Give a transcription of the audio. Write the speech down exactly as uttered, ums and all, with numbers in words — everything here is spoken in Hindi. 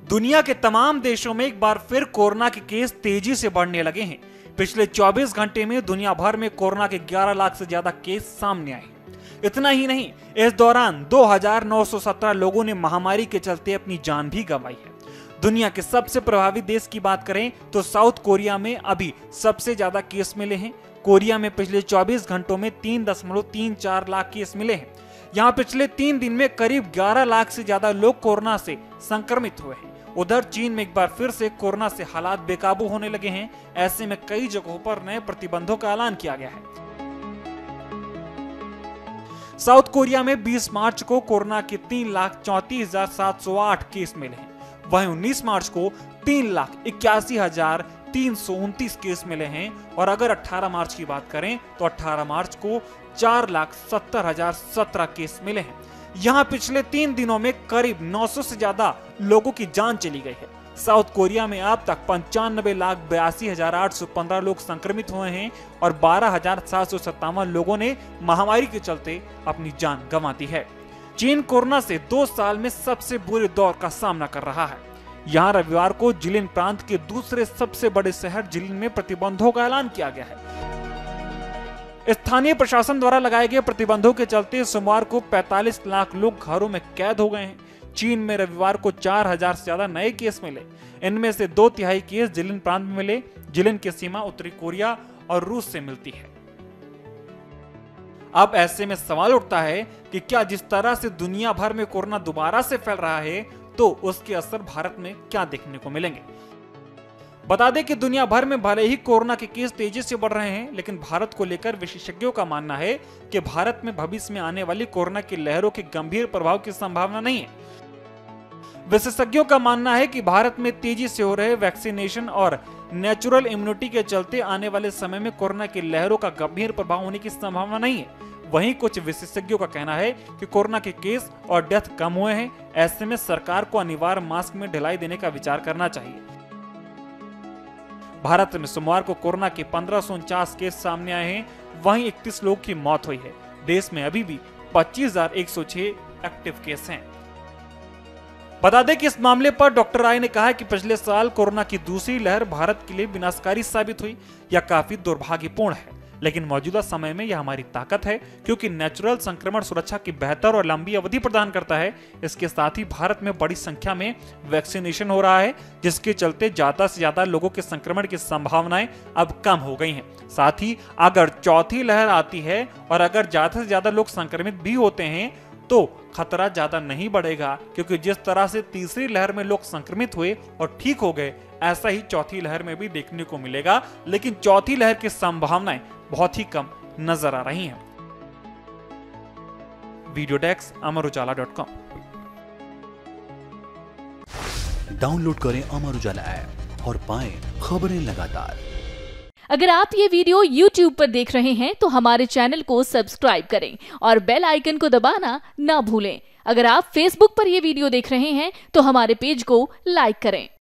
दुनिया के तमाम देशों में एक बार फिर कोरोना के केस तेजी से बढ़ने लगे हैं। पिछले चौबीस घंटे में दुनिया भर में कोरोना के ग्यारह लाख से ज्यादा केस सामने आए। इतना ही नहीं, इस दौरान दो हज़ार नौ सौ सत्रह लोगों ने महामारी के चलते अपनी जान भी गंवाई है। दुनिया के सबसे प्रभावित देश की बात करें तो साउथ कोरिया में अभी सबसे ज्यादा केस मिले हैं। कोरिया में पिछले चौबीस घंटों में तीन दशमलव तीन चार लाख केस मिले हैं। यहाँ पिछले तीन दिन में करीब ग्यारह लाख से ज्यादा लोग कोरोना से संक्रमित हुए हैं। उधर चीन में एक बार फिर से कोरोना से हालात बेकाबू होने लगे हैं। ऐसे में कई जगहों पर नए प्रतिबंधों का ऐलान किया गया है। साउथ कोरिया में बीस मार्च को कोरोना के तीन लाख चौंतीस हजार सात सौ आठ केस मिले हैं। वहीं उन्नीस मार्च को तीन लाख इक्यासी हजार तीन सौ उनतीस केस मिले हैं। और अगर अठारह मार्च की बात करें तो अठारह मार्च को चार लाख सत्तर हजार सत्रह केस मिले हैं। यहाँ पिछले तीन दिनों में करीब नौ सौ से ज्यादा लोगों की जान चली गई है। साउथ कोरिया में अब तक पंचानबे लाख बयासी हजार आठ सौ पंद्रह लोग संक्रमित हुए हैं और बारह हजार सात सौ सत्तावन लोगों ने महामारी के चलते अपनी जान गंवा दी है। चीन कोरोना से दो साल में सबसे बुरे दौर का सामना कर रहा है। यहाँ रविवार को जिलिन प्रांत के दूसरे सबसे बड़े शहर जिलिन में प्रतिबंधों का ऐलान किया गया है। स्थानीय प्रशासन द्वारा लगाए गए प्रतिबंधों के चलते सोमवार को पैंतालीस लाख लोग घरों में कैद हो गए हैं। चीन में रविवार को चार हजार से ज्यादा नए केस मिले। इनमें से दो तिहाई केस जिलिन प्रांत में मिले। जिलिन की सीमा उत्तरी कोरिया और रूस से मिलती है। अब ऐसे में सवाल उठता है कि क्या जिस तरह से दुनिया भर में कोरोना दोबारा से फैल रहा है तो उसके असर भारत में क्या देखने को मिलेंगे। बता दें कि दुनिया भर में भले ही कोरोना के केस तेजी से बढ़ रहे हैं, लेकिन भारत को लेकर विशेषज्ञों का मानना है कि भारत में भविष्य में आने वाली कोरोना की लहरों के गंभीर प्रभाव की संभावना नहीं है। विशेषज्ञों का मानना है कि भारत में तेजी से हो रहे वैक्सीनेशन और नेचुरल इम्यूनिटी के चलते आने वाले समय में कोरोना की लहरों का गंभीर प्रभाव होने की संभावना नहीं है। वहीं कुछ विशेषज्ञों का कहना है कि कोरोना के केस और डेथ कम हुए हैं। ऐसे में सरकार को अनिवार्य मास्क में ढिलाई देने का विचार करना चाहिए। भारत में सोमवार को कोरोना के पंद्रह सौ उनचास केस सामने आए हैं। वहीं इकतीस लोगों की मौत हुई है। देश में अभी भी पच्चीस हजार एक सौ छह एक्टिव केस हैं। बता दें कि इस मामले पर डॉक्टर राय ने कहा कि पिछले साल कोरोना की दूसरी लहर भारत के लिए विनाशकारी साबित हुई। यह काफी दुर्भाग्यपूर्ण है, लेकिन मौजूदा समय में यह हमारी ताकत है, क्योंकि नेचुरल संक्रमण सुरक्षा की बेहतर और लंबी अवधि प्रदान करता है। इसके साथ ही भारत में बड़ी संख्या में वैक्सीनेशन हो रहा है, जिसके चलते ज्यादा से ज्यादा लोगों के संक्रमण की संभावनाएं अब कम हो गई हैं। साथ ही अगर चौथी लहर आती है और अगर ज्यादा से ज्यादा लोग संक्रमित भी होते हैं तो खतरा ज्यादा नहीं बढ़ेगा, क्योंकि जिस तरह से तीसरी लहर में लोग संक्रमित हुए और ठीक हो गए, ऐसा ही चौथी लहर में भी देखने को मिलेगा। लेकिन चौथी लहर की संभावनाएं बहुत ही कम नजर आ रही हैं। Video desk Amar Ujala dot com. Download करें अमर उजाला ऐप और पाएं खबरें लगातार। अगर आप ये वीडियो यूट्यूब पर देख रहे हैं तो हमारे चैनल को सब्सक्राइब करें और बेल आइकन को दबाना ना भूलें। अगर आप फेसबुक पर यह वीडियो देख रहे हैं तो हमारे पेज को लाइक करें।